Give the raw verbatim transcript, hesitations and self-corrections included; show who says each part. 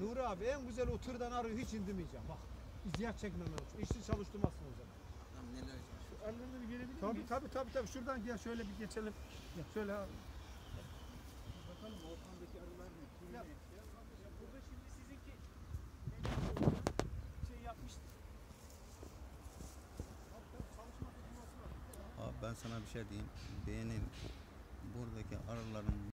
Speaker 1: Nuri abi en güzel o tırdan arıyı hiç indirmeyeceğim. Bak iziyat çekmemen için. İşçi çalıştırmazsın o zaman.
Speaker 2: Tamam neler var?
Speaker 3: Şu ellerini bir gelebilir
Speaker 1: Tabii
Speaker 3: miyiz?
Speaker 1: tabii tabii tabii. Şuradan gel şöyle bir geçelim. Gel şöyle abi.
Speaker 3: Bakalım ortamdaki arılar ne? Türü
Speaker 1: Ya.
Speaker 3: ne? Ya burada şimdi sizinki şey yapmış.
Speaker 2: Abi ben sana bir şey diyeyim. Benim buradaki arıların